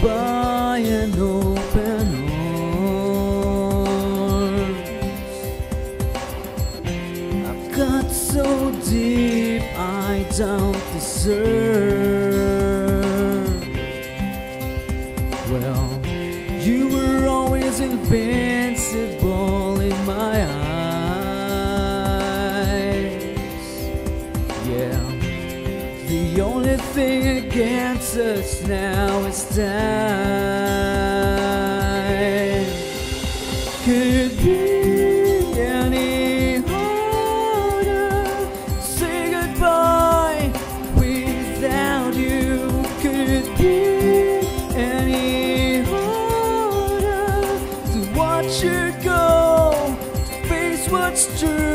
by an open arms. I've got so deep I don't deserve. Well, you were always invincible in my eyes. Yeah, the only thing against us now is time. Could it be any harder to say goodbye without you? Could it be any harder to watch you go, to face what's true?